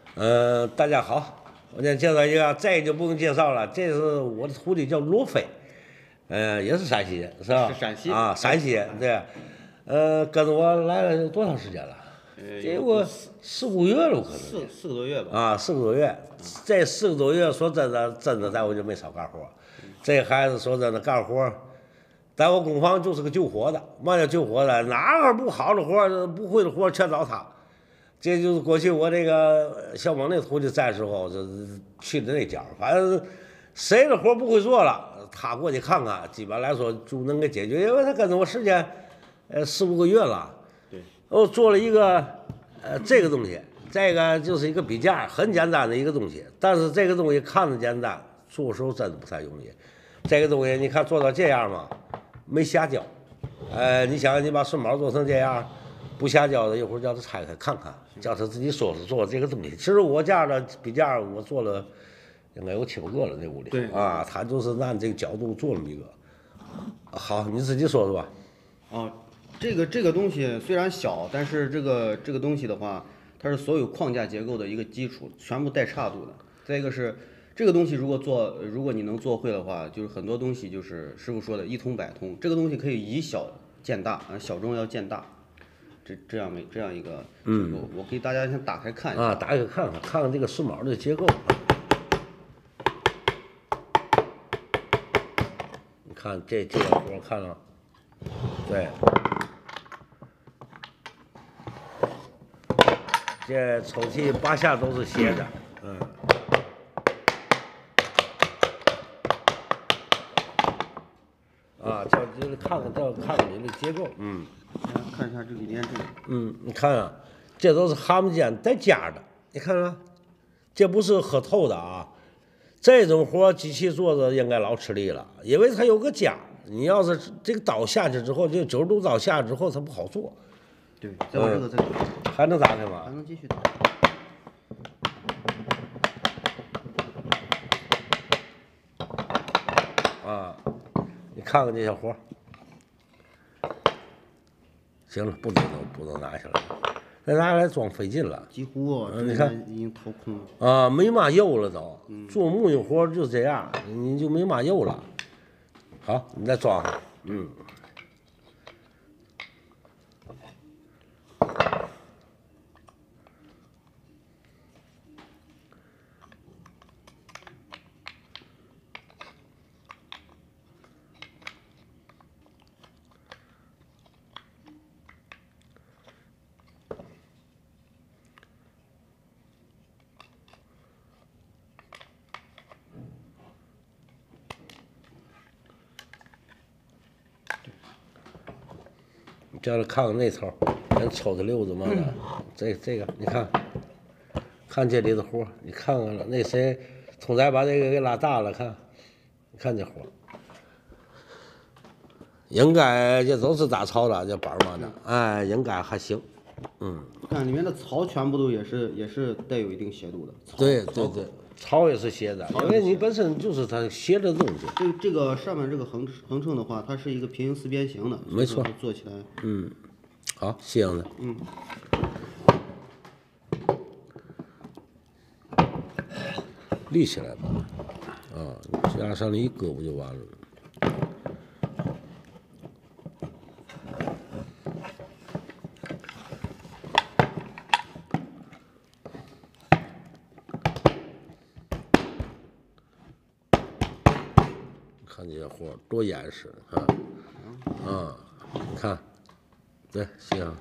大家好，我先介绍一个，这就不用介绍了，这是我的徒弟叫罗飞，也是山西人，是吧？ 是陕西啊，山西人对，跟着我来了有多长时间了？得有个4、5月了，可能四个多月吧。 啊，4个多月，这4个多月，说真的，在我就没少干活。这孩子说真的干活，在我工坊就是个救活的，嘛叫救活的？哪个不好的活、不会的活全找他。这就是过去我这个小蒙那徒弟在时候，就是去的那家，反正谁的活不会做了，他过去看看，基本来说就能给解决，因为他跟着我时间4、5个月了。 对， 我做了一个这个东西，这个就是一个笔架，很简单的一个东西，但是这个东西看着简单，做时候真的不太容易。这个东西你看做到这样嘛，没下胶，你想你把榫卯做成这样。不下胶的，一会儿叫他拆开看看，叫他自己说说做这个东西。其实我家的笔架我做了，应该有7、8个了，那屋里。 对啊，他就是按这个角度做了一个。好，你自己说说吧。 哦，这个东西虽然小，但是这个东西的话，它是所有框架结构的一个基础，全部带岔度的。再一个是这个东西如果你能做会的话，就是很多东西就是师傅说的一通百通。这个东西可以以小见大，小中要见大。这样一个结构，我给大家先打开看一下啊，打开看看这个榫卯的结构。你看这个活看了，对，这抽屉8下都是斜的，啊，就是看看你的结构， 看一下这里面这个， 你看啊，这都是蛤蟆尖带夹的，你看了，这不是喝透的啊。这种活机器做的应该老吃力了，因为它有个夹，你要是这个刀下去之后，就90度刀下去之后，它不好做。 对，再把这个再还能打开吗？ 还能继续打。 啊，你看看这小活。行了，不能拿下来，再拿下来装费劲了。 几乎你看已经掏空了啊，没嘛釉了都。做木匠活就是这样，你就没嘛釉了。好，你再装上。叫他看看那头，人抽的溜子嘛的，这个你看这里的活，你看看了，那谁通仔把这个给拉大了，你看这活，应该这都是大槽的，这板嘛的，应该还行， 看里面的槽全部都也是带有一定斜度的。 对，槽也是斜的，因为你本身就是它斜的东西。 这个上面这个横秤的话，它是一个平行四边形的， 没错， 做起来。 好，行的。立起来吧，加上一搁不就完了？看这活多严实，你看，对，行。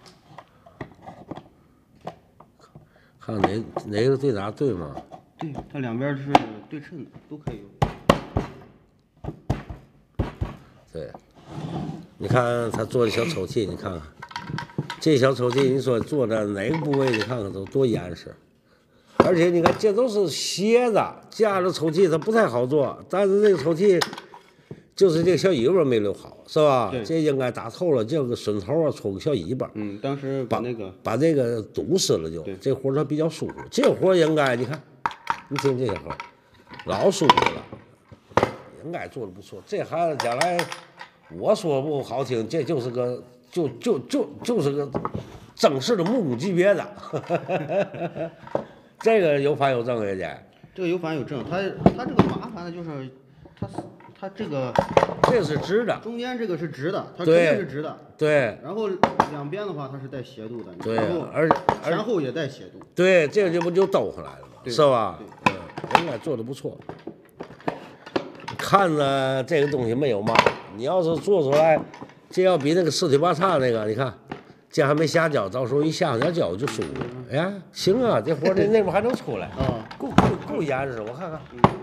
看哪个对哪对吗？ 对，它两边是对称的，都可以用。 对，你看他做的小抽屉，你看看这小抽屉，你说做的哪个部位，你看看都多严实。而且你看，这都是斜的，这样的抽屉它不太好做，但是这个抽屉就是这个小尾巴没留好，是吧？这应该打透了，这个榫头抽个小尾巴。 当时把这个堵死了就，这活它比较舒服。这活应该你看，你听这些活，老舒服了，应该做的不错。这孩子将来，我说不好听，这就是个就是个正式的木工级别的。 这个有反有正也姐。 这个有反有正，它这个麻烦的就是它这个是直的， 中间这个是直的，它中间是直的。 对。 然后两边的话它是带斜度的。 对。 前后也带斜度。 对，这个就兜回来了嘛，是吧？应该做的不错。看着这个东西没有嘛，你要是做出来，这要比那个四腿八叉那个，你看。这还没下胶，到时候一下点胶就舒服。哎呀，行啊，这活这内边还能出来，够严实，我看看。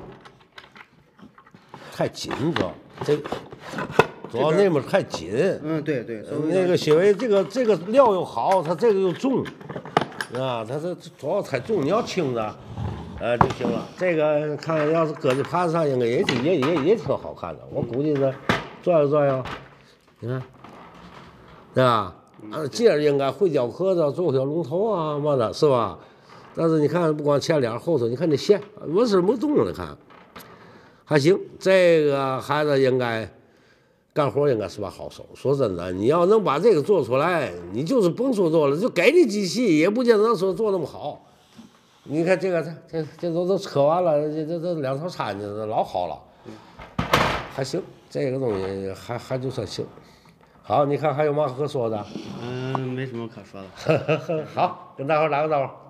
太紧了，这主要那边太紧。 对。 那个因为这个料又好，它这个又重，啊，它这主要太重，你要轻着，就行了。这个看要是搁在盘子上，应该也挺好看的。我估计是转悠，你看，对吧？接着应该会雕刻的，做小龙头啊嘛的，是吧？但是你看，不光前脸后头，你看这线纹丝没动了，看还行。这个孩子应该干活应该是把好手。说真的，你要能把这个做出来，你就是甭说做了，就给你机器，也不见得能说做那么好。你看这都扯完了，这两头掺的老好了，还行。这个东西还就算行。好，你看还有嘛可说的？ 没什么可说的。 好，跟大伙打个招呼。